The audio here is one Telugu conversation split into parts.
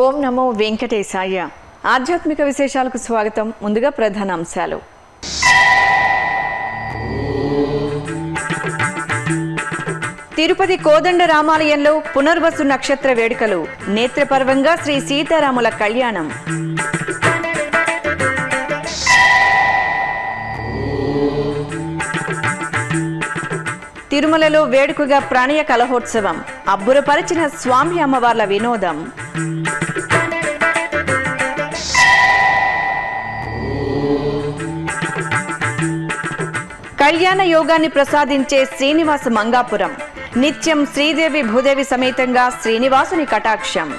ఓం నమో వెంకటేశాయ. ఆధ్యాత్మిక విశేషాలకు స్వాగతం. ముందుగా ప్రధాన అంశాలు. తిరుపతి కోదండ రామాలయంలో పునర్వసు నక్షత్ర వేడుకలు, నేత్రపర్వంగా శ్రీ సీతారాముల కళ్యాణం. తిరుమలలో వేడుకగా ప్రణయ కలహోత్సవం, అబ్బురపరిచిన స్వామి అమ్మవార్ల వినోదం. కళ్యాణ యోగాన్ని ప్రసాదించే శ్రీనివాస మంగాపురం, నిత్యం శ్రీదేవి భూదేవి సమేతంగా శ్రీనివాసుని కటాక్షం.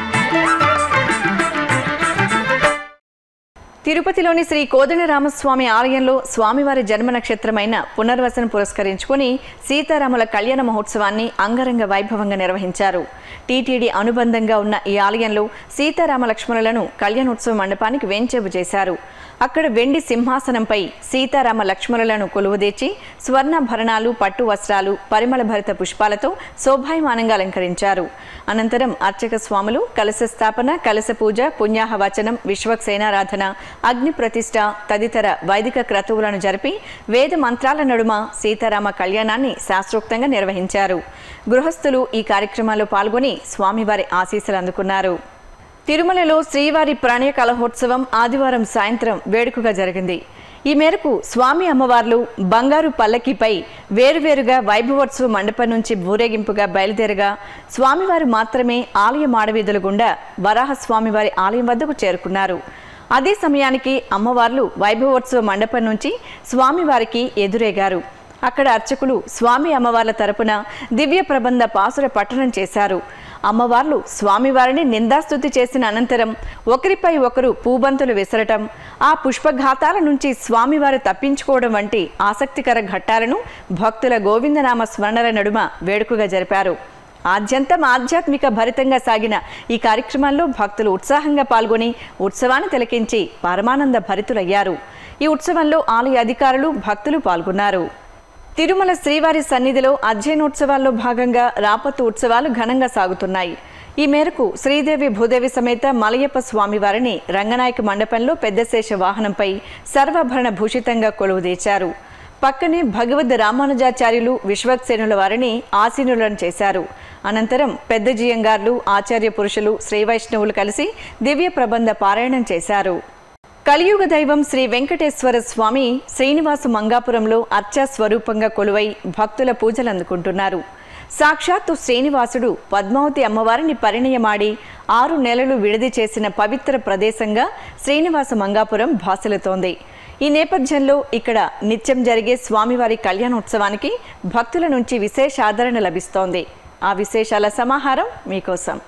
తిరుపతిలోని శ్రీ కోదండరామస్వామి ఆలయంలో స్వామివారి జన్మ నక్షత్రమైన పునర్వసను పురస్కరించుకుని సీతారాముల కళ్యాణ మహోత్సవాన్ని అంగరంగ వైభవంగా నిర్వహించారు. టీటీడీ అనుబంధంగా ఉన్న ఈ ఆలయంలో సీతారామ లక్ష్మణులను కళ్యాణోత్సవ మండపానికి వేంచేపు చేశారు. అక్కడ వెండి సింహాసనంపై సీతారామ లక్ష్మణులను కొలువుదీర్చి స్వర్ణాభరణాలు, పట్టు వస్త్రాలు, పరిమళ భరిత పుష్పాలతో శోభాయమానంగా అలంకరించారు. అనంతరం అర్చక స్వాములు కలశ స్థాపన, కలశ పూజ, పుణ్యాహవచనం, విశ్వక్సేనారాధన, అగ్ని ప్రతిష్ఠ తదితర వైదిక క్రతువులను జరిపి వేద మంత్రాల నడుమ సీతారామ కళ్యాణాన్ని శాస్త్రోక్తంగా నిర్వహించారు. గృహస్థులు ఈ కార్యక్రమాల్లో పాల్గొని స్వామివారి ఆశీస్సులు అందుకున్నారు. తిరుమలలో శ్రీవారి ప్రణయ కలహోత్సవం ఆదివారం సాయంత్రం వేడుకగా జరిగింది. ఈ మేరకు స్వామి అమ్మవార్లు బంగారు పల్లకిపై వేరువేరుగా వైభవోత్సవ మండపం నుంచి ఊరేగింపుగా బయలుదేరగా స్వామివారు మాత్రమే ఆలయ మాడవీధుల గుండా వరాహ స్వామివారి ఆలయం వద్దకు చేరుకున్నారు. అదే సమయానికి అమ్మవార్లు వైభవోత్సవ మండపం నుంచి స్వామివారికి ఎదురేగారు. అక్కడ అర్చకులు స్వామి అమ్మవార్ల తరపున దివ్య ప్రబంధ పాసుర పఠనం చేశారు. అమ్మవార్లు స్వామివారిని నిందాస్తుతి చేసిన అనంతరం ఒకరిపై ఒకరు పూబంతులు విసరటం, ఆ పుష్పఘాతాల నుంచి స్వామివారు తప్పించుకోవడం వంటి ఆసక్తికర ఘట్టాలను భక్తుల గోవిందనామ స్మరణల నడుమ వేడుకగా జరిపారు. ఆద్యంతం ఆధ్యాత్మిక భరితంగా సాగిన ఈ కార్యక్రమాల్లో భక్తులు ఉత్సాహంగా పాల్గొని ఉత్సవాన్ని తిలకించి పరమానంద భరితులయ్యారు. ఈ ఉత్సవంలో ఆలయ అధికారులు, భక్తులు పాల్గొన్నారు. తిరుమల శ్రీవారి సన్నిధిలో అధ్యయనోత్సవాల్లో భాగంగా రాపత్తు ఉత్సవాలు ఘనంగా సాగుతున్నాయి. ఈ మేరకు శ్రీదేవి భూదేవి సమేత మలయప్ప స్వామివారిని రంగనాయక మండపంలో పెద్దశేష వాహనంపై సర్వాభరణ భూషితంగా కొలువుదీర్చారు. పక్కనే భగవద్ రామానుజాచార్యులు, విశ్వక్సేనుల వారిని ఆసీనులను చేశారు. అనంతరం పెద్ద జియంగార్లు, ఆచార్య పురుషులు, శ్రీ వైష్ణవులు కలిసి దివ్య ప్రబంధ పారాయణం చేశారు. కలియుగ దైవం శ్రీ వెంకటేశ్వర స్వామి శ్రీనివాస మంగాపురంలో అర్చా స్వరూపంగా కొలువై భక్తుల పూజలు అందుకుంటున్నారు. సాక్షాత్తు శ్రీనివాసుడు పద్మావతి అమ్మవారిని పరిణయమాడి 6 నెలలు విడిది చేసిన పవిత్ర ప్రదేశంగా శ్రీనివాస మంగాపురం భాసలుతోంది. ఈ నేపథ్యంలో ఇక్కడ నిత్యం జరిగే స్వామివారి కళ్యాణోత్సవానికి భక్తుల నుంచి విశేష ఆదరణ లభిస్తోంది. ఆ విశేషాల సమాహారం మీకోసం.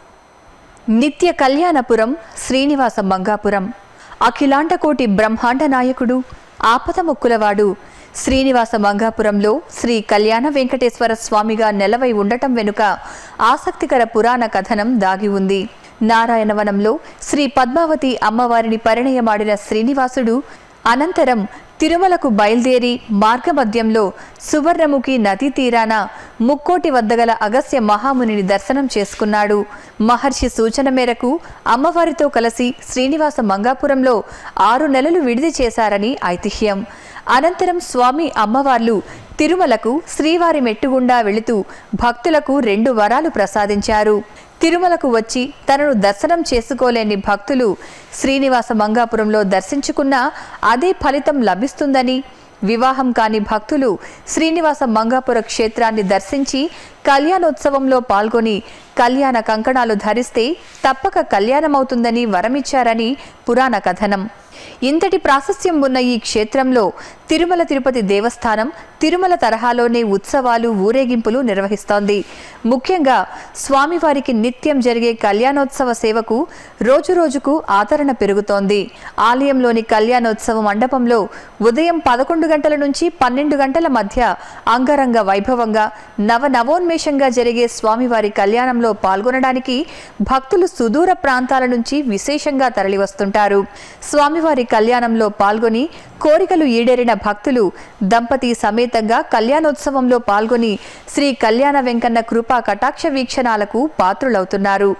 నిత్య కళ్యాణపురం శ్రీనివాస మంగాపురం. అఖిలాండకోటి బ్రహ్మాండ నాయకుడు, ఆపద మొక్కులవాడు శ్రీనివాస మంగాపురంలో శ్రీ కళ్యాణ వెంకటేశ్వర స్వామిగా నెలవై ఉండటం వెనుక ఆసక్తికర పురాణ కథనం దాగి ఉంది. నారాయణవనంలో శ్రీ పద్మావతి అమ్మవారిని పరిణయమాడిన శ్రీనివాసుడు అనంతరం తిరుమలకు బయలుదేరి మార్గమధ్యంలో సువర్ణముఖి నదీ తీరాన ముక్కోటి వద్ద గల అగస్త్య మహామునిని దర్శనం చేసుకున్నాడు. మహర్షి సూచన మేరకు అమ్మవారితో కలిసి శ్రీనివాస మంగాపురంలో 6 నెలలు విడిది చేశారని ఐతిహ్యం. అనంతరం స్వామి అమ్మవార్లు తిరుమలకు శ్రీవారి మెట్టుగుండా వెళుతూ భక్తులకు 2 వరాలు ప్రసాదించారు. తిరుమలకు వచ్చి తనను దర్శనం చేసుకోలేని భక్తులు శ్రీనివాస మంగాపురంలో దర్శించుకున్నా అదే ఫలితం లభిస్తుందని, వివాహం కాని భక్తులు శ్రీనివాస మంగాపుర క్షేత్రాన్ని దర్శించి కళ్యాణోత్సవంలో పాల్గొని కళ్యాణ కంకణాలు ధరిస్తే తప్పక కళ్యాణమవుతుందని వరమిచ్చారని పురాణ కథనం. ఇంతటి ప్రాశస్త్యం ఉన్న ఈ క్షేత్రంలో తిరుమల తిరుపతి దేవస్థానం తిరుమల తరహాలోనే ఉత్సవాలు, ఊరేగింపులు నిర్వహిస్తోంది. ముఖ్యంగా స్వామివారికి నిత్యం జరిగే కళ్యాణోత్సవ సేవకు రోజురోజుకు ఆదరణ పెరుగుతోంది. ఆలయంలోని కళ్యాణోత్సవ మండపంలో ఉదయం 11 గంటల నుంచి 12 గంటల మధ్య అంగరంగ వైభవంగా నవోన్మేషంగా జరిగే స్వామివారి కళ్యాణంలో పాల్గొనడానికి భక్తులు సుదూర ప్రాంతాల నుంచి విశేషంగా తరలివస్తుంటారు. స్వామివారి కళ్యాణంలో పాల్గొని కోరికలు ఈడేరిన భక్తులు దంపతి సమేతంగా కళ్యాణోత్సవంలో పాల్గొని శ్రీ కళ్యాణ వెంకన్న కృపా కటాక్ష వీక్షణాలకు పాత్రులవుతున్నారు.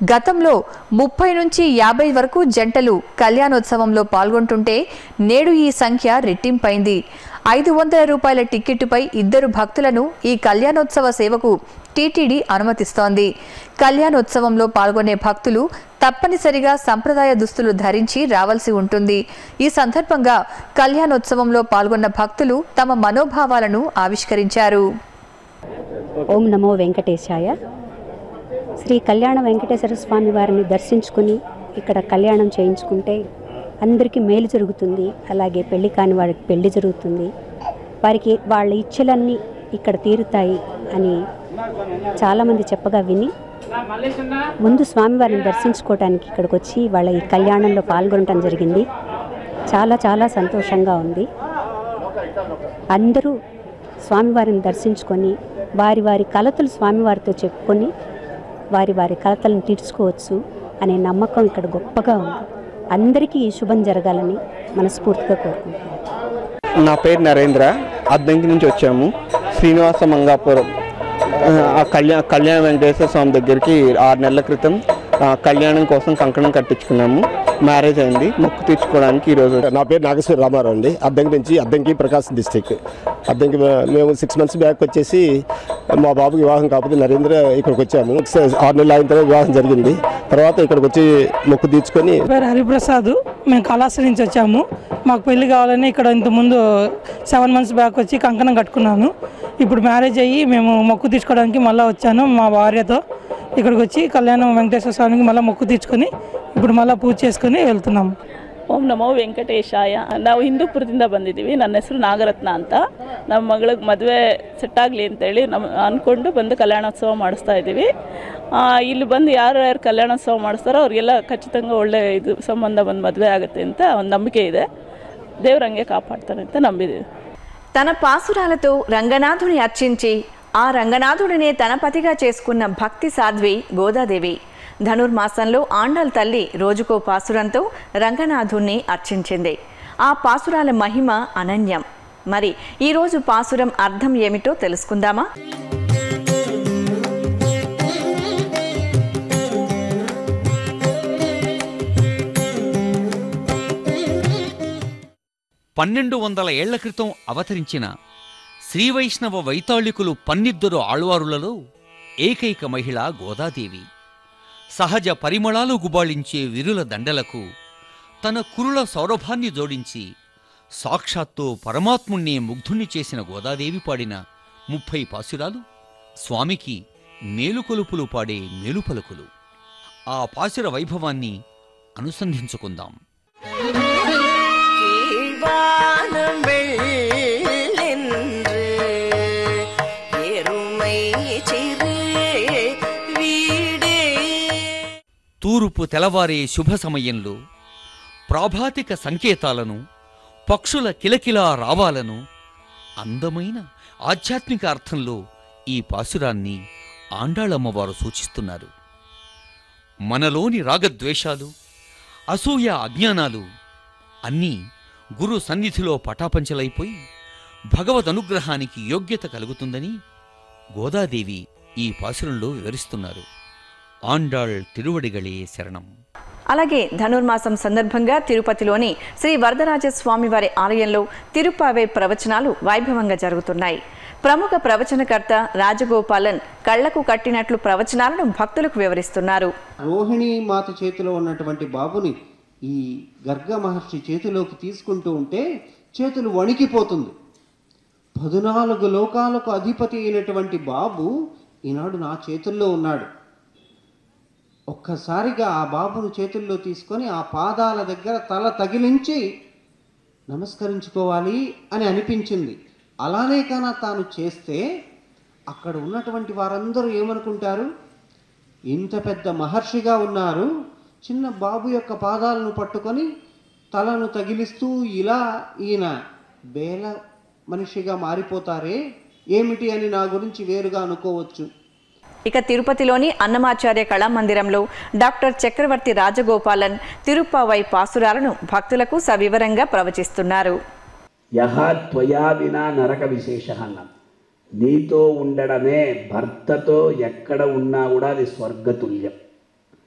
గతంలో 30 నుంచి 50 వరకు జంటలు కళ్యాణోత్సవంలో పాల్గొంటుంటే నేడు ఈ సంఖ్య రెట్టింపైంది. 500 రూపాయల టిక్కెట్టుపై 2 భక్తులను ఈ కళ్యాణోత్సవ సేవకు టీటీడీ అనుమతిస్తోంది. కళ్యాణోత్సవంలో పాల్గొనే భక్తులు తప్పనిసరిగా సంప్రదాయ దుస్తులు ధరించి రావాల్సి ఉంటుంది. ఈ సందర్భంగా కళ్యాణోత్సవంలో పాల్గొన్న భక్తులు తమ మనోభావాలను ఆవిష్కరించారు. ఓం నమో వెంకటేశాయ. శ్రీ కళ్యాణ వెంకటేశ్వర స్వామి వారిని దర్శించుకుని ఇక్కడ కళ్యాణం చేయించుకుంటే అందరికీ మేలు జరుగుతుంది. అలాగే పెళ్లి కాని వారికి పెళ్లి జరుగుతుంది. వారికి వాళ్ళ ఇచ్చలన్నీ ఇక్కడ తీరుతాయి అని చాలామంది చెప్పగా విని ముందు స్వామివారిని దర్శించుకోవడానికి ఇక్కడికి వచ్చి వాళ్ళ ఈ కళ్యాణంలో పాల్గొనడం జరిగింది. చాలా చాలా సంతోషంగా ఉంది. అందరూ స్వామివారిని దర్శించుకొని వారి వారి కలతలు స్వామివారితో చెప్పుకొని వారి వారి కలతలను తీర్చుకోవచ్చు అనే నమ్మకం ఇక్కడ గొప్పగా ఉంది. అందరికీ ఈ శుభం జరగాలని మనస్ఫూర్తిగా కోరుకుంటున్నాను. నా పేరు నరేంద్ర. అద్దంకి నుంచి వచ్చాము. శ్రీనివాస మంగాపురం కళ్యాణ వెంకటేశ్వర స్వామి దగ్గరికి 6 నెలల క్రితం కళ్యాణం కోసం కంకణం కట్టించుకున్నాము. మ్యారేజ్ అయింది. మొక్కు తీర్చుకోవడానికి ఈరోజు. నా పేరు నాగేశ్వర రామారావు అండి. అద్దంకి నుంచి, అద్దంకి ప్రకాశం డిస్టిక్. అద్దంకి మేము 6 months బ్యాక్ వచ్చేసి మా బాబుకి వివాహం కాకపోతే నరేంద్ర ఇక్కడికి వచ్చాము. 6 నెలలు అయిన తర్వాత వివాహం జరిగింది. తర్వాత ఇక్కడికి వచ్చి మొక్కు తీర్చుకొని. పేరు హరిప్రసాద్. మేము కళాశాల నుంచి వచ్చాము. మాకు పెళ్లి కావాలని ఇక్కడ ఇంతకుముందు 7 months బ్యాక్ వచ్చి కంకణం కట్టుకున్నాను. ఇప్పుడు మ్యారేజ్ అయ్యి మేము మొక్కు తీర్చుకోవడానికి మళ్ళీ వచ్చాను మా భార్యతో. ఇక్కడికి వచ్చి కళ్యాణం వెంకటేశ్వర స్వామికి మళ్ళీ మొక్కు తీర్చుకొని ఇప్పుడు ಮಲ್ಲ ಪೂಜೆ చేసుకొని వెళ్తున్నాము. ಓಂ ನಮೋ ವೆಂಕಟೇಶಾಯ. ನಾವು ಹಿಂದೂಪುರದಿಂದ ಬಂದಿದ್ದೀವಿ. ನನ್ನ ಹೆಸರು ನಾಗರತ್ನ ಅಂತ. ನಮ್ಮ ಮಗಳಿಗೆ ಮದುವೆ ಸೆಟ್ ಆಗಲಿ ಅಂತೇಳಿ ಅಂದ್ಕೊಂಡು ಬಂದು ಕಲ್ಯಾಣೋತ್ಸವ ಮಾಡಿಸ್ತಾ ಇದ್ದೀವಿ. ಇಲ್ಲಿ ಬಂದು ಯಾರು ಕಲ್ಯಾಣೋತ್ಸವ ಮಾಡಿಸ್ತಾರೋ ಅವ್ರಿಗೆಲ್ಲ ಖಚಿతంగా ಒಳ್ಳೆ ಇದು ಸಂಬಂಧ ಬಂದು ಮದುವೆ ಆಗುತ್ತೆ ಅಂತ ಒಂದು ನಂಬಿಕೆ ಇದೆ. ದೇವರಂಗೆ ಕಾಪಾಡ್ತಾನೆ ಅಂತ ನಂಬಿದ್ದೀವಿ. తన పాసురాలతో రంగనాథుని అర్చించి ఆ రంగనాథుడినే తన పతిగా చేసుకున్న భక్తి సాధ్వి గోదాదేవి. ధనుర్మాసంలో ఆండాల్ తల్లి రోజుకో పాసురంతో రంగనాథుణ్ణి అర్చించింది. ఆ పాసురాల మహిమ అనన్యం. మరి ఈరోజు పాసురం అర్థం ఏమిటో తెలుసుకుందామా? పన్నెండు 1200 ఏళ్ల క్రితం అవతరించిన శ్రీవైష్ణవ వైతాళికులు 12 ఆళ్వారులలో ఏకైక మహిళ గోదాదేవి. సహజ పరిమళాలు గుబాళించే విరుల దండలకు తన కురుల సౌరభాన్ని జోడించి సాక్షాత్తు పరమాత్ముణ్ణి ముగ్ధుణ్ణి చేసిన గోదాదేవి పాడిన 30 పాసురాలు స్వామికి మేలుకొలుపులు పాడే మేలుపలుకులు. ఆ పాసుర వైభవాన్ని అనుసంధించుకుందాం. తూర్పు తెలవారే శుభ సమయంలో ప్రాభాతిక సంకేతాలను, పక్షుల కిలకిలా రావాలను అందమైన ఆధ్యాత్మిక అర్థంలో ఈ పాసురాన్ని ఆండాళమ్మవారు సూచిస్తున్నారు. మనలోని రాగద్వేషాలు, అసూయ, అజ్ఞానాలు అన్నీ గురు సన్నిధిలో పటాపంచలైపోయి భగవదనుగ్రహానికి యోగ్యత కలుగుతుందని గోదాదేవి ఈ పాసురంలో వివరిస్తున్నారు. ఆండాళ్ తిరువడిగళే శరణం. అలాగే ధనుర్మాసం సందర్భంగా తిరుపతిలోని శ్రీ వరదరాజస్వామి వారి ఆలయంలో తిరుపావై ప్రవచనాలు వైభవంగా జరుగుతున్నాయి. ప్రముఖ ప్రవచనకర్త రాజగోపాలన్ కళ్లకు కట్టినట్లు ప్రవచనాలను భక్తులకు వివరిస్తున్నారు. రోహిణీ మాత చేతిలో ఉన్నటువంటి బాబుని ఈ గర్గ మహర్షి చేతిలోకి తీసుకుంటూ ఉంటే చేతులు వణికిపోతుంది. 14 లోకాలకు అధిపతి అయినటువంటి బాబు ఈనాడు నా చేతుల్లో ఉన్నాడు. ఒక్కసారిగా ఆ బాబును చేతుల్లో తీసుకొని ఆ పాదాల దగ్గర తల తగిలించి నమస్కరించుకోవాలి అని అనిపించింది. అలానే కానా తాను చేస్తే అక్కడ ఉన్నటువంటి వారందరూ ఏమనుకుంటారు, ఇంత పెద్ద మహర్షిగా ఉన్నారు, చిన్న బాబు యొక్క పాదాలను పట్టుకొని తలను తగిలిస్తూ ఇలా ఈయన బేల మనిషిగా మారిపోతారే ఏమిటి అని నా గురించి వేరుగా అనుకోవచ్చు. ఇక తిరుపతిలోని అన్నమాచార్య కళామందిరంలో డాక్టర్ చక్రవర్తి రాజగోపాలన్ తిరుప్పావై పాసురాలను భక్తులకు సవివరంగా ప్రవచిస్తున్నారు. యహ త్వయా వినా నరక విశేష అన్న, నీతో ఉండడమే, భర్తతో ఎక్కడ ఉన్నా కూడా అది స్వర్గతుల్యం.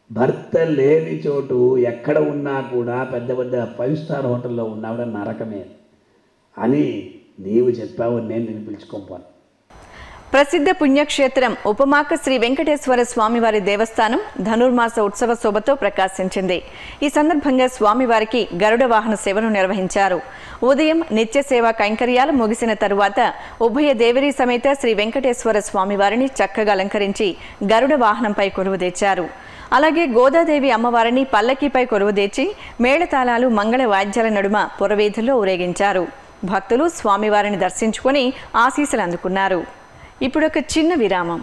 భర్త లేని చోటు ఎక్కడ ఉన్నా కూడా పెద్ద పెద్ద 5 స్టార్ హోటల్లో ఉన్నా కూడా నరకమే అని నీవు చెప్పావు, నేను నిన్ను పిలుచుకోపోను. ప్రసిద్ధ పుణ్యక్షేత్రం ఉపమాక శ్రీ వెంకటేశ్వర స్వామివారి దేవస్థానం ధనుర్మాస ఉత్సవ శోభతో ప్రకాశించింది. ఈ సందర్భంగా స్వామివారికి గరుడ వాహన సేవను నిర్వహించారు. ఉదయం నిత్య సేవా కైంకర్యాలు ముగిసిన తరువాత ఉభయ దేవరీ సమేత శ్రీ వెంకటేశ్వర స్వామివారిని చక్కగా అలంకరించి గరుడ వాహనంపై కొలువుదీర్చారు. అలాగే గోదాదేవి అమ్మవారిని పల్లకీపై కొలువుదీర్చి మేళతాళాలు మంగళ వాద్యాల నడుమ పురవీధుల్లో ఊరేగించారు. భక్తులు స్వామివారిని దర్శించుకొని ఆశీస్సులు అందుకున్నారు. ఇప్పుడు ఒక చిన్న విరామం.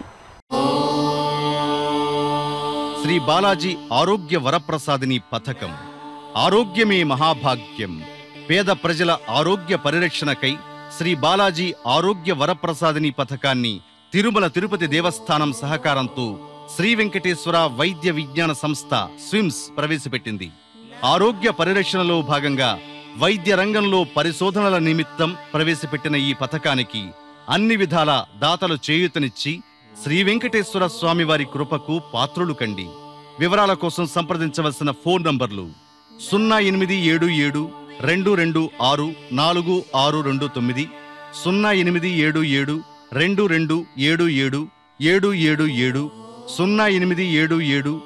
శ్రీ బాలాజీ ఆరోగ్య వరప్రసాదిని పథకం. ఆరోగ్యమే మహాభాగ్యం. పేద ప్రజల ఆరోగ్య పరిరక్షణకై శ్రీ బాలాజీ ఆరోగ్య వరప్రసాదిని పథకాన్ని తిరుమల తిరుపతి దేవస్థానం సహకారంతో శ్రీ వెంకటేశ్వర వైద్య విజ్ఞాన సంస్థ స్విమ్స్ ప్రవేశపెట్టింది. ఆరోగ్య పరిరక్షణలో భాగంగా వైద్య రంగంలో పరిశోధనల నిమిత్తం ప్రవేశపెట్టిన ఈ పథకానికి అన్ని విధాల దాతలు చేయూతనిచ్చి శ్రీ వెంకటేశ్వర స్వామివారి కృపకు పాత్రులు కండి. వివరాల కోసం సంప్రదించవలసిన ఫోన్ నంబర్లు 0877 226 4629, 0877 2277 777, 0877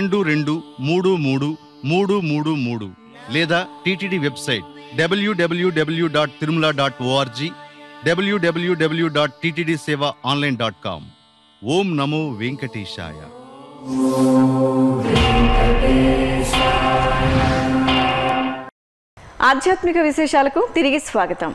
22333333 లేదా టీటీడీ వెబ్సైట్ www.tirumala.org, www.ttdsevaonline.com. ఓం నమో వెంకటేశాయ. ఆధ్యాత్మిక విశేషాలకు తిరిగి స్వాగతం.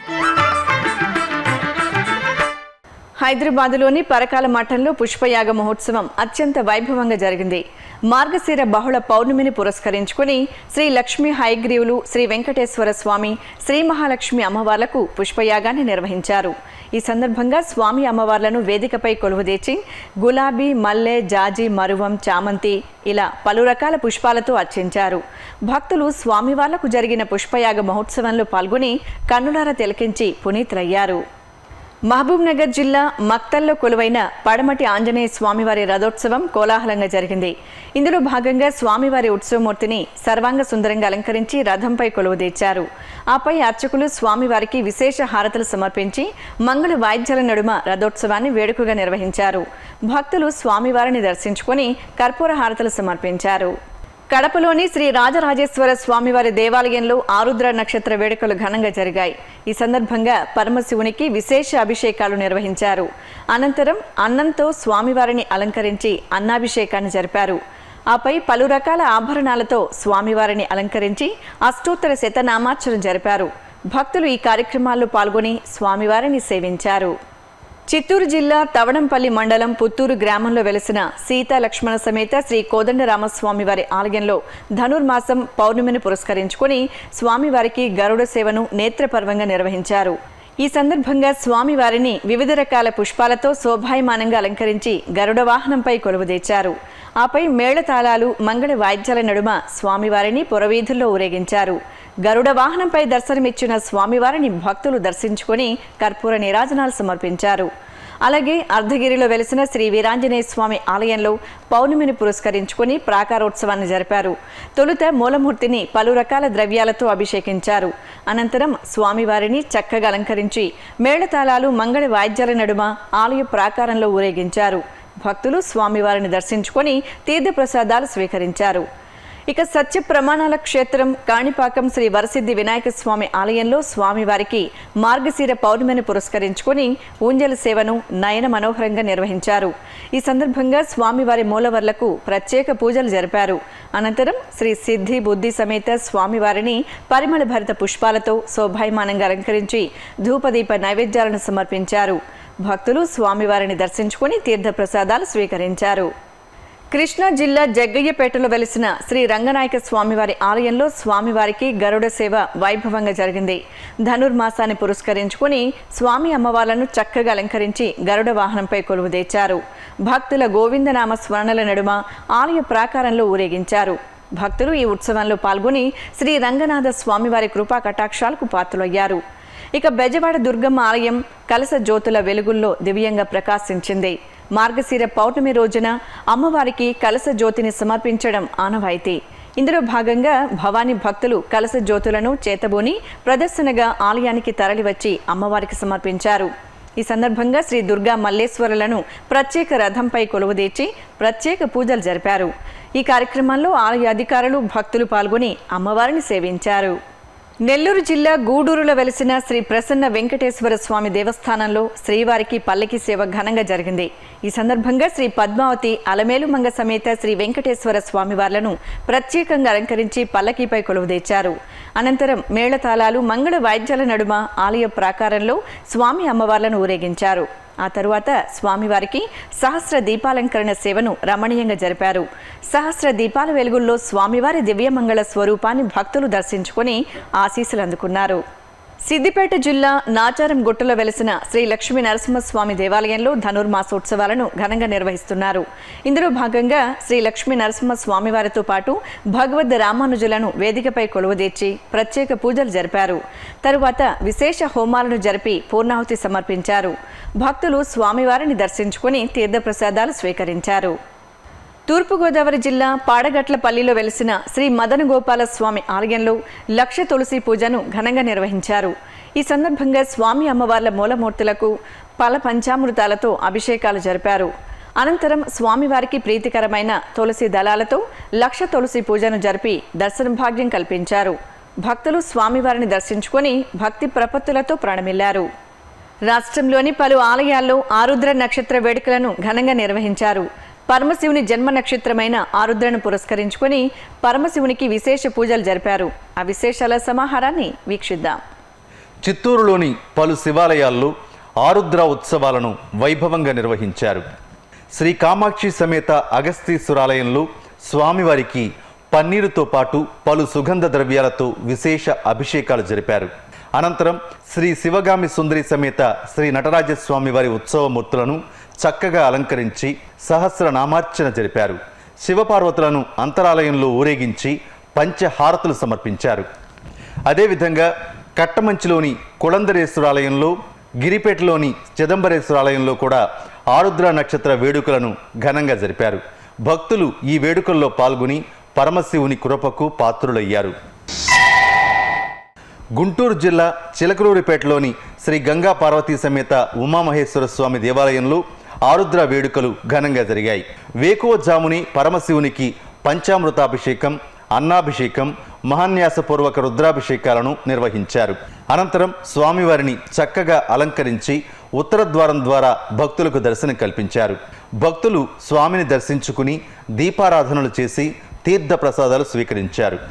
హైదరాబాద్లోని పరకాల మఠంలో పుష్పయాగ మహోత్సవం అత్యంత వైభవంగా జరిగింది. మార్గశిర బహుళ పౌర్ణమిని పురస్కరించుకుని శ్రీ లక్ష్మీ హయగ్రీవులు, శ్రీ వెంకటేశ్వర స్వామి, శ్రీ మహాలక్ష్మి అమ్మవార్లకు పుష్పయాగాన్ని నిర్వహించారు. ఈ సందర్భంగా స్వామి అమ్మవార్లను వేదికపై కొలువుదీర్చి గులాబీ, మల్లె, జాజి, మరువం, చామంతి ఇలా పలు రకాల పుష్పాలతో అర్చించారు. భక్తులు స్వామివార్లకు జరిగిన పుష్పయాగ మహోత్సవంలో పాల్గొని కన్నులారా తిలకించి పునీతులయ్యారు. మహబూబ్ నగర్ జిల్లా మక్తల్లో కొలువైన పడమటి ఆంజనేయ స్వామివారి రథోత్సవం కోలాహలంగా జరిగింది. ఇందులో భాగంగా స్వామివారి ఉత్సవమూర్తిని సర్వాంగ సుందరంగా అలంకరించి రథంపై కొలువుదీర్చారు. ఆపై అర్చకులు స్వామివారికి విశేష హారతులు సమర్పించి మంగళ వాయిద్యాల నడుమ రథోత్సవాన్ని వేడుకగా నిర్వహించారు. భక్తులు స్వామివారిని దర్శించుకొని కర్పూర హారతులు సమర్పించారు. కడపలోని శ్రీ రాజరాజేశ్వర స్వామివారి దేవాలయంలో ఆరుద్ర నక్షత్ర వేడుకలు ఘనంగా జరిగాయి. ఈ సందర్భంగా పరమశివునికి విశేష అభిషేకాలు నిర్వహించారు. అనంతరం అన్నంతో స్వామివారిని అలంకరించి అన్నాభిషేకాన్ని జరిపారు. ఆపై పలు రకాల ఆభరణాలతో స్వామివారిని అలంకరించి అష్టోత్తర శతనామార్చన జరిపారు. భక్తులు ఈ కార్యక్రమాల్లో పాల్గొని స్వామివారిని సేవించారు. చిత్తూరు జిల్లా తవడంపల్లి మండలం పుత్తూరు గ్రామంలో వెలిసిన సీతా లక్ష్మణ సమేత శ్రీ కోదండరామస్వామి వారి ఆలయంలో ధనుర్మాసం పౌర్ణమిని పురస్కరించుకుని స్వామివారికి గరుడ సేవను నేత్రపర్వంగా నిర్వహించారు. ఈ సందర్భంగా స్వామివారిని వివిధ రకాల పుష్పాలతో శోభాయమానంగా అలంకరించి గరుడ వాహనంపై కొలువుదీర్చారు. ఆపై మేళతాళాలు, మంగళ వాయిద్యాల నడుమ స్వామివారిని పురవీధుల్లో ఊరేగించారు. గరుడ వాహనంపై దర్శనమిచ్చిన స్వామివారిని భక్తులు దర్శించుకొని కర్పూర నీరాజనాలు సమర్పించారు. అలాగే అర్ధగిరిలో వెలిసిన శ్రీ వీరాంజనేయ స్వామి ఆలయంలో పౌర్ణమిని పురస్కరించుకొని ప్రాకారోత్సవాన్ని జరిపారు. తొలుత మూలమూర్తిని పలు రకాల ద్రవ్యాలతో అభిషేకించారు. అనంతరం స్వామివారిని చక్కగా అలంకరించి మేళతాళాలు, మంగళ వాయిద్యాల నడుమ ఆలయ ప్రాకారంలో ఊరేగించారు. భక్తులు స్వామివారిని దర్శించుకొని తీర్థప్రసాదాలు స్వీకరించారు. ఇక సత్య ప్రమాణాల క్షేత్రం కాణిపాకం శ్రీ వరసిద్ధి వినాయక స్వామి ఆలయంలో స్వామివారికి మార్గశిర పౌర్ణమిని పురస్కరించుకొని ఊంజల సేవను నయన మనోహరంగా నిర్వహించారు. ఈ సందర్భంగా స్వామివారి మూలవర్లకు ప్రత్యేక పూజలు జరిపారు. అనంతరం శ్రీ సిద్ధి బుద్ధి సమేత స్వామివారిని పరిమళ భరిత పుష్పాలతో శోభాయమానంగా అలంకరించి ధూపదీప నైవేద్యాలను సమర్పించారు. భక్తులు స్వామివారిని దర్శించుకొని తీర్థప్రసాదాలు స్వీకరించారు. కృష్ణా జిల్లా జగ్గయ్యపేటలో వెలిసిన శ్రీ రంగనాయక స్వామివారి ఆలయంలో స్వామివారికి గరుడ సేవ వైభవంగా జరిగింది. ధనుర్మాసాన్ని పురస్కరించుకుని స్వామి అమ్మవార్లను చక్కగా అలంకరించి గరుడ వాహనంపై కొలువుదీర్చారు. భక్తుల గోవిందనామ స్మరణల నడుమ ఆలయ ప్రాకారంలో ఊరేగించారు. భక్తులు ఈ ఉత్సవంలో పాల్గొని శ్రీ రంగనాథ స్వామివారి కృపా కటాక్షాలకు పాత్రులయ్యారు. ఇక బెజవాడ దుర్గమ్మ ఆలయం కలస జ్యోతుల వెలుగుల్లో దివ్యంగా ప్రకాశించింది. మార్గశిర పౌర్ణమి రోజున అమ్మవారికి కలశ జ్యోతిని సమర్పించడం ఆనవాయితీ. ఇందులో భాగంగా భవానీ భక్తులు కలశ జ్యోతులను చేతబూని ప్రదర్శనగా ఆలయానికి తరలివచ్చి అమ్మవారికి సమర్పించారు. ఈ సందర్భంగా శ్రీ దుర్గా మల్లేశ్వరులను ప్రత్యేక రథంపై కొలువుదీర్చి ప్రత్యేక పూజలు జరిపారు. ఈ కార్యక్రమంలో ఆలయ అధికారులు, భక్తులు పాల్గొని అమ్మవారిని సేవించారు. నెల్లూరు జిల్లా గూడూరులో వెలిసిన శ్రీ ప్రసన్న వెంకటేశ్వర స్వామి దేవస్థానంలో శ్రీవారికి పల్లకి సేవ ఘనంగా జరిగింది. ఈ సందర్భంగా శ్రీ పద్మావతి అలమేలుమంగ సమేత శ్రీ వెంకటేశ్వర స్వామివార్లను ప్రత్యేకంగా అలంకరించి పల్లకీపై కొలువుదీర్చారు. అనంతరం మేళతాళాలు, మంగళ వాయిద్యాల నడుమ ఆలయ ప్రాకారంలో స్వామి అమ్మవార్లను ఊరేగించారు. ఆ తరువాత స్వామివారికి సహస్ర దీపాలంకరణ సేవను రమణీయంగా జరిపారు. సహస్ర దీపాల వెలుగుల్లో స్వామివారి దివ్యమంగళ స్వరూపాన్ని భక్తులు దర్శించుకొని ఆశీస్సులు అందుకున్నారు. సిద్దిపేట జిల్లా నాచారం గుట్టలో వెలిసిన శ్రీ లక్ష్మీ నరసింహస్వామి దేవాలయంలో ధనుర్మాసోత్సవాలను ఘనంగా నిర్వహిస్తున్నారు. ఇందులో భాగంగా శ్రీ లక్ష్మీ నరసింహస్వామివారితో పాటు భగవద్ రామానుజులను వేదికపై కొలువుదీర్చి ప్రత్యేక పూజలు జరిపారు. తరువాత విశేష హోమాలను జరిపి పూర్ణాహుతి సమర్పించారు. భక్తులు స్వామివారిని దర్శించుకుని తీర్థప్రసాదాలు స్వీకరించారు. తూర్పుగోదావరి జిల్లా పాడగట్లపల్లిలో వెలిసిన శ్రీ మదన గోపాల స్వామి ఆలయంలో లక్ష తులసి పూజను ఘనంగా నిర్వహించారు. ఈ సందర్భంగా స్వామి అమ్మవార్ల మూలమూర్తులకు పల పంచామృతాలతో అభిషేకాలు జరిపారు. అనంతరం స్వామివారికి ప్రీతికరమైన తులసి దళాలతో లక్ష తులసి పూజను జరిపి దర్శన భాగ్యం కల్పించారు. భక్తులు స్వామివారిని దర్శించుకొని భక్తి ప్రపత్తులతో ప్రాణమిల్లారు. రాష్ట్రంలోని పలు ఆలయాల్లో ఆరుద్ర నక్షత్ర వేడుకలను ఘనంగా నిర్వహించారు. పరమశివుని జన్మ నక్షత్రమైన ఆరుద్రను పురస్కరించుకొని పరమశివునికి విశేష పూజలు జరిపారు. ఆ విశేషాల సమాహారాన్ని వీక్షిద్దాం. చిత్తూరులోని పలు శివాలయాల్లో ఆరుద్ర ఉత్సవాలను వైభవంగా నిర్వహించారు. శ్రీ కామాక్షి సమేత అగస్తీశ్వరాలయంలో స్వామివారికి పన్నీరుతో పాటు పలు సుగంధ ద్రవ్యాలతో విశేష అభిషేకాలు జరిపారు. అనంతరం శ్రీ శివగామి సుందరి సమేత శ్రీ నటరాజస్వామి వారి ఉత్సవమూర్తులను చక్కగా అలంకరించి సహస్రనామార్చన జరిపారు. శివపార్వతులను అంతరాలయంలో ఊరేగించి పంచహారతులు సమర్పించారు. అదేవిధంగా కట్టమంచిలోని కుళందరేశ్వరాలయంలో, గిరిపేటలోని చిదంబరేశ్వరాలయంలో కూడా ఆరుద్ర నక్షత్ర వేడుకలను ఘనంగా జరిపారు. భక్తులు ఈ వేడుకల్లో పాల్గొని పరమశివుని కృపకు పాత్రులయ్యారు. గుంటూరు జిల్లా చిలకలూరిపేటలోని శ్రీ గంగా పార్వతీ సమేత ఉమామహేశ్వర స్వామి దేవాలయంలో ఆరుద్ర వేడుకలు ఘనంగా జరిగాయి. వేకువజాముని పరమశివునికి పంచామృతాభిషేకం, అన్నాభిషేకం, మహాన్యాసపూర్వక రుద్రాభిషేకాలను నిర్వహించారు. అనంతరం స్వామివారిని చక్కగా అలంకరించి ఉత్తర ద్వారం ద్వారా భక్తులకు దర్శనం కల్పించారు. భక్తులు స్వామిని దర్శించుకుని దీపారాధనలు చేసి తీర్థ ప్రసాదాలు స్వీకరించారు.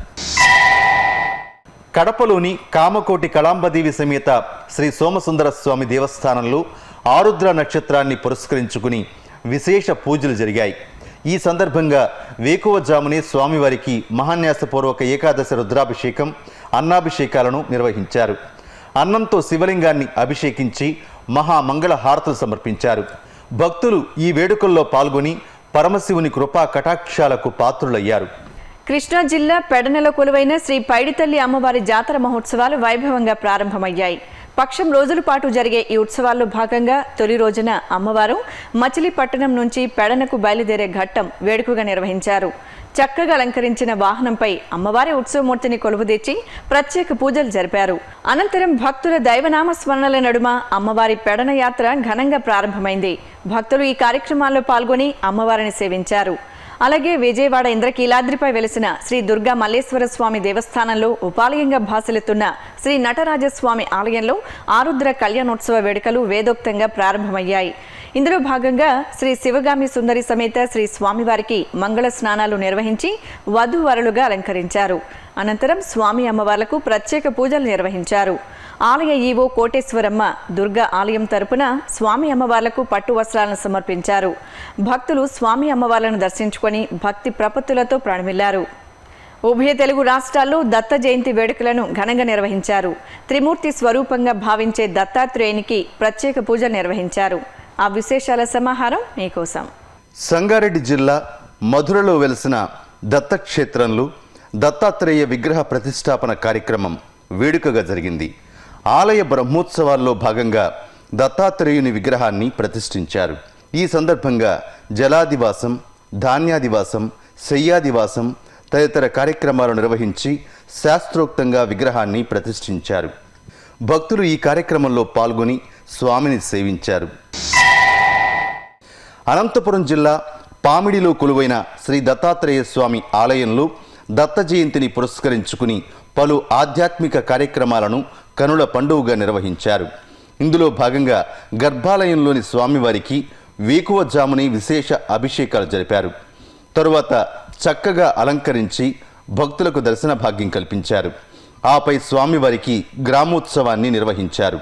కడపలోని కామకోటి కళాంబదేవి సమేత శ్రీ సోమసుందర స్వామి దేవస్థానంలో ఆరుద్ర నక్షత్రాన్ని పురస్కరించుకుని విశేష పూజలు జరిగాయి. ఈ సందర్భంగా వేకువజామునే స్వామివారికి మహాన్యాసపూర్వక ఏకాదశి రుద్రాభిషేకం, అన్నాభిషేకాలను నిర్వహించారు. అన్నంతో శివలింగాన్ని అభిషేకించి మహామంగళ హారతులు సమర్పించారు. భక్తులు ఈ వేడుకల్లో పాల్గొని పరమశివుని కృపా కటాక్షాలకు పాత్రులయ్యారు. కృష్ణా జిల్లా పెడనలో కొలువైన శ్రీ పైడితల్లి అమ్మవారి జాతర మహోత్సవాలు వైభవంగా ప్రారంభమయ్యాయి. పక్షం రోజుల పాటు జరిగే ఈ ఉత్సవాల్లో భాగంగా తొలి రోజున అమ్మవారు మచిలీపట్నం నుంచి పెడనకు బయలుదేరే ఘట్టం వేడుకగా నిర్వహించారు. చక్కగా అలంకరించిన వాహనంపై అమ్మవారి ఉత్సవమూర్తిని కొలువుదీర్చి ప్రత్యేక పూజలు జరిపారు. అనంతరం భక్తుల దైవనామ స్మరణల నడుమ అమ్మవారి పెడన యాత్ర ఘనంగా ప్రారంభమైంది. భక్తులు ఈ కార్యక్రమాల్లో పాల్గొని అమ్మవారిని సేవించారు. అలాగే విజయవాడ ఇంద్రకీలాద్రిపై వెలిసిన శ్రీ దుర్గా మల్లేశ్వర స్వామి దేవస్థానంలో ఉపాలయంగా భాసలెత్తున్న శ్రీ నటరాజస్వామి ఆలయంలో ఆరుద్ర కళ్యాణోత్సవ వేడుకలు వేదోక్తంగా ప్రారంభమయ్యాయి. ఇందులో భాగంగా శ్రీ శివగామి సుందరి సమేత శ్రీ స్వామివారికి మంగళ స్నానాలు నిర్వహించి వధూవరులుగా అలంకరించారు. అనంతరం స్వామి అమ్మవార్లకు ప్రత్యేక పూజలు నిర్వహించారు. ఆలయ ఈవో కోటేశ్వరమ్మ దుర్గా ఆలయం తరపున స్వామి అమ్మవార్లకు పట్టు వస్త్రాలను సమర్పించారు. భక్తులు స్వామి అమ్మవార్లను దర్శించుకొని భక్తి ప్రపత్తులతో ప్రాణమిల్లారు. ఉభయ తెలుగు రాష్ట్రాల్లో దత్త జయంతి వేడుకలను ఘనంగా నిర్వహించారు. త్రిమూర్తి స్వరూపంగా భావించే దత్తాత్రేయునికి ప్రత్యేక పూజలు నిర్వహించారు. ఆ విశేషాల సమాహారం మీకోసం. సంగారెడ్డి జిల్లా మధురలో వెలిసిన దత్తక్షేత్రంలో దత్తాత్రేయ విగ్రహ ప్రతిష్టాపన కార్యక్రమం వేడుకగా జరిగింది. ఆలయ బ్రహ్మోత్సవాల్లో భాగంగా దత్తాత్రేయుని విగ్రహాన్ని ప్రతిష్ఠించారు. ఈ సందర్భంగా జలాదివాసం, ధాన్యాదివాసం, శయ్యాదివాసం తదితర కార్యక్రమాలు నిర్వహించి శాస్త్రోక్తంగా విగ్రహాన్ని ప్రతిష్ఠించారు. భక్తులు ఈ కార్యక్రమంలో పాల్గొని స్వామిని సేవించారు. అనంతపురం జిల్లా పామిడిలో కొలువైన శ్రీ దత్తాత్రేయ స్వామి ఆలయంలో దత్త జయంతిని పురస్కరించుకుని పలు ఆధ్యాత్మిక కార్యక్రమాలను కనుల పండుగగా నిర్వహించారు. ఇందులో భాగంగా గర్భాలయంలోని స్వామివారికి వేకువజాముని విశేష అభిషేకాలు జరిపారు. తరువాత చక్కగా అలంకరించి భక్తులకు దర్శన భాగ్యం కల్పించారు. ఆపై స్వామివారికి గ్రామోత్సవాన్ని నిర్వహించారు.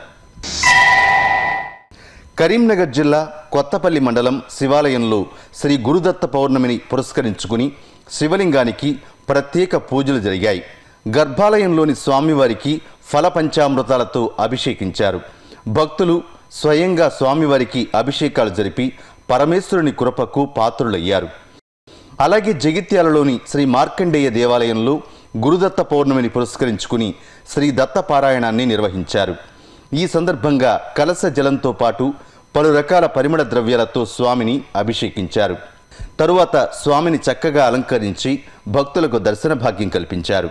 కరీంనగర్ జిల్లా కొత్తపల్లి మండలం శివాలయంలో శ్రీ గురుదత్త పౌర్ణమిని పురస్కరించుకుని శివలింగానికి ప్రత్యేక పూజలు జరిగాయి. గర్భాలయంలోని స్వామివారికి ఫల పంచామృతాలతో అభిషేకించారు. భక్తులు స్వయంగా స్వామివారికి అభిషేకాలు జరిపి పరమేశ్వరుని కృపకు పాత్రులయ్యారు. అలాగే జగిత్యాలలోని శ్రీ మార్కండేయ దేవాలయంలో గురుదత్త పౌర్ణమిని పురస్కరించుకుని శ్రీ దత్త పారాయణాన్ని నిర్వహించారు. ఈ సందర్భంగా కలశ జలంతో పాటు పలు రకాల పరిమళ ద్రవ్యాలతో స్వామిని అభిషేకించారు. తరువాత స్వామిని చక్కగా అలంకరించి భక్తులకు దర్శన భాగ్యం కల్పించారు.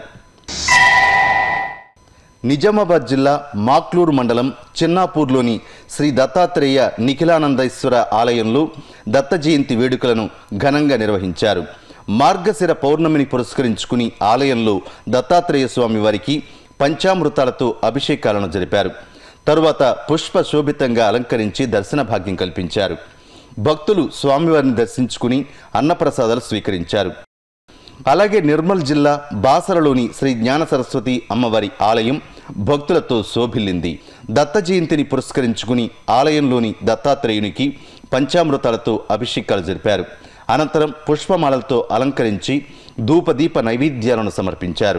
నిజామాబాద్ జిల్లా మాక్లూరు మండలం చిన్నాపూర్లోని శ్రీ దత్తాత్రేయ నిఖిలానందేశ్వర ఆలయంలో దత్త జయంతి వేడుకలను ఘనంగా నిర్వహించారు. మార్గశిర పౌర్ణమిని పురస్కరించుకుని ఆలయంలో దత్తాత్రేయ స్వామి వారికి పంచామృతాలతో అభిషేకాలను జరిపారు. తరువాత పుష్ప శోభితంగా అలంకరించి దర్శన భాగ్యం కల్పించారు. భక్తులు స్వామివారిని దర్శించుకుని అన్నప్రసాదాలు స్వీకరించారు. అలాగే నిర్మల్ జిల్లా బాసరలోని శ్రీ జ్ఞాన సరస్వతి అమ్మవారి ఆలయం భక్తులతో శోభిల్లింది. దత్త జయంతిని పురస్కరించుకుని ఆలయంలోని దత్తాత్రేయునికి పంచామృతాలతో అభిషేకాలు జరిపారు. అనంతరం పుష్పమాలలతో అలంకరించి ధూపదీప నైవేద్యాలను సమర్పించారు.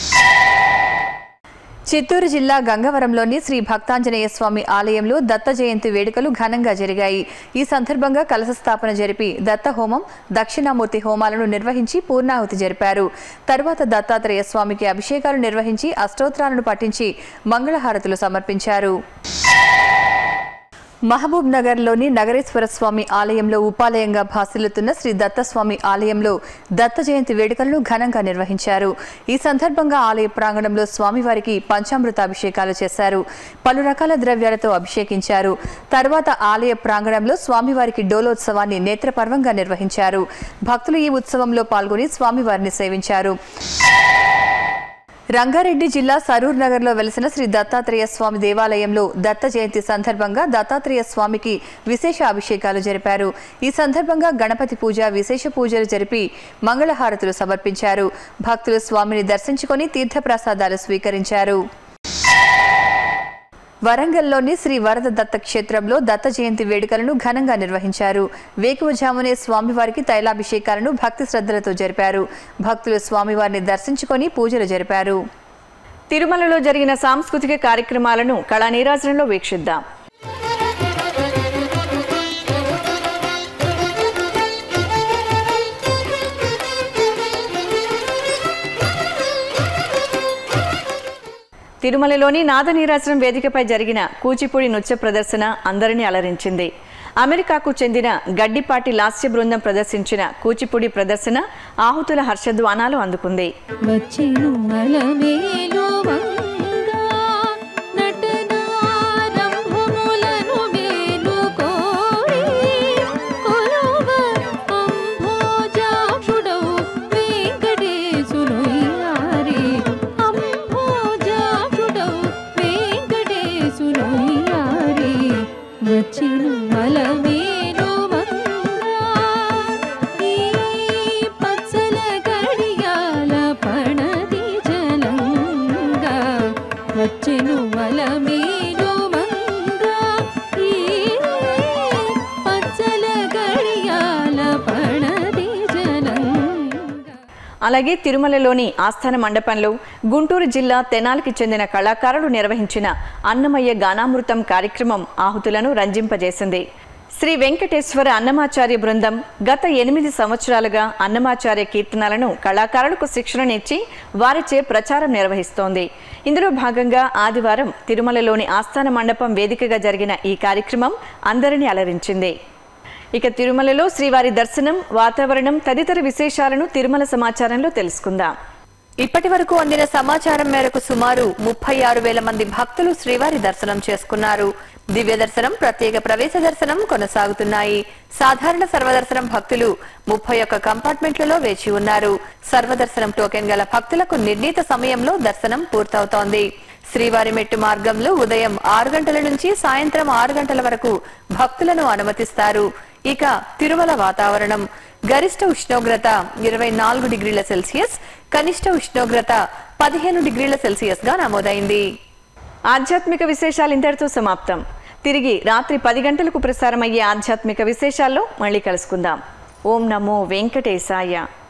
చిత్తూరు జిల్లా గంగవరంలోని శ్రీ భక్తాంజనేయ స్వామి ఆలయంలో దత్త జయంతి వేడుకలు ఘనంగా జరిగాయి. ఈ సందర్భంగా కలశ స్థాపన జరిపి దత్త హోమం, దక్షిణామూర్తి హోమాలను నిర్వహించి పూర్ణాహుతి జరిపారు. తరువాత దత్తాత్రేయ స్వామికి అభిషేకాలు నిర్వహించి అష్టోత్తరాలను పఠించి మంగళహారతులు సమర్పించారు. మహబూబ్ నగర్లోని నగరేశ్వర స్వామి ఆలయంలో ఉపాలయంగా భాసిల్లుతున్న శ్రీ దత్తస్వామి ఆలయంలో దత్త జయంతి వేడుకలను ఘనంగా నిర్వహించారు. ఈ సందర్భంగా ఆలయ ప్రాంగణంలో స్వామివారికి పంచామృత అభిషేకాలు చేశారు. పలు రకాల ద్రవ్యాలతో అభిషేకించారు. తర్వాత ఆలయ ప్రాంగణంలో స్వామివారికి డోలోత్సవాన్ని నేత్రపర్వంగా నిర్వహించారు. భక్తులు ఈ ఉత్సవంలో పాల్గొని స్వామివారిని సేవించారు. రంగారెడ్డి జిల్లా సరూర్ నగర్లో వెలిసిన శ్రీ దత్తాత్రేయ స్వామి దేవాలయంలో దత్త జయంతి సందర్భంగా దత్తాత్రేయ స్వామికి విశేష అభిషేకాలు జరిపారు. ఈ సందర్భంగా గణపతి పూజ, విశేష పూజలు జరిపి మంగళహారతులు సమర్పించారు. భక్తులు స్వామిని దర్శించుకొని తీర్థప్రసాదాలు స్వీకరించారు. వరంగల్లోని శ్రీ వరద దత్త క్షేత్రంలో దత్త జయంతి వేడుకలను ఘనంగా నిర్వహించారు. వేకువజామునే స్వామివారికి తైలాభిషేకాలను భక్తి శ్రద్ధలతో జరిపారు. భక్తులు స్వామివారిని దర్శించుకొని పూజలు జరిపారు. తిరుమలలో జరిగిన సాంస్కృతిక కార్యక్రమాలను కళా నీరాజనంలో వీక్షిద్దాం. తిరుమలలోని నాదనీరాజనం వేదికపై జరిగిన కూచిపూడి నృత్య ప్రదర్శన అందరినీ అలరించింది. అమెరికాకు చెందిన గడ్డిపాటి లాస్య బృందం ప్రదర్శించిన కూచిపూడి ప్రదర్శన ఆహుతుల హర్షధ్వానాలు అందుకుంది. అలాగే తిరుమలలోని ఆస్థాన మండపంలో గుంటూరు జిల్లా తెనాలికి చెందిన కళాకారులు నిర్వహించిన అన్నమయ్య గానామృతం కార్యక్రమం ఆహుతులను రంజింపజేసింది. శ్రీ వెంకటేశ్వర అన్నమాచార్య బృందం గత 8 సంవత్సరాలుగా అన్నమాచార్య కీర్తనలను కళాకారులకు శిక్షణనిచ్చి వారిచే ప్రచారం నిర్వహిస్తోంది. ఇందులో భాగంగా ఆదివారం తిరుమలలోని ఆస్థాన మండపం వేదికగా జరిగిన ఈ కార్యక్రమం అందరినీ అలరించింది. ఇక తిరుమలలో శ్రీవారి దర్శనం, వాతావరణం తదితర విశేషాలను తిరుమల సమాచారంలో తెలుసుకుందాం. ఇప్పటి వరకు అందిన సమాచారం మేరకు సుమారు 36,000 మంది భక్తులు శ్రీవారి దర్శనం చేసుకున్నారు. దివ్య దర్శనం, ప్రత్యేక ప్రవేశ దర్శనం కొనసాగుతున్నాయి. సాధారణ సర్వదర్శనం భక్తులు 31 కంపార్ట్మెంట్లలో వేచి ఉన్నారు. సర్వదర్శనం టోకెన్ గల భక్తులకు నిర్ణీత సమయంలో దర్శనం పూర్తవుతోంది. శ్రీవారి మెట్టు మార్గంలో ఉదయం 6 గంటల నుంచి సాయంత్రం 6 గంటల వరకు భక్తులను అనుమతిస్తారు. ఇక తిరుమల వాతావరణం గరిష్ట ఉష్ణోగ్రత 24 డిగ్రీల సెల్సియస్, కనిష్ట ఉష్ణోగ్రత 15 డిగ్రీల సెల్సియస్ గా నమోదైంది. ఆధ్యాత్మిక విశేషాలు ఇంతటితో సమాప్తం. తిరిగి రాత్రి 10 గంటలకు ప్రసారమయ్యే ఆధ్యాత్మిక విశేషాల్లో మళ్ళీ కలుసుకుందాం. ఓం నమో వెంకటేశాయ.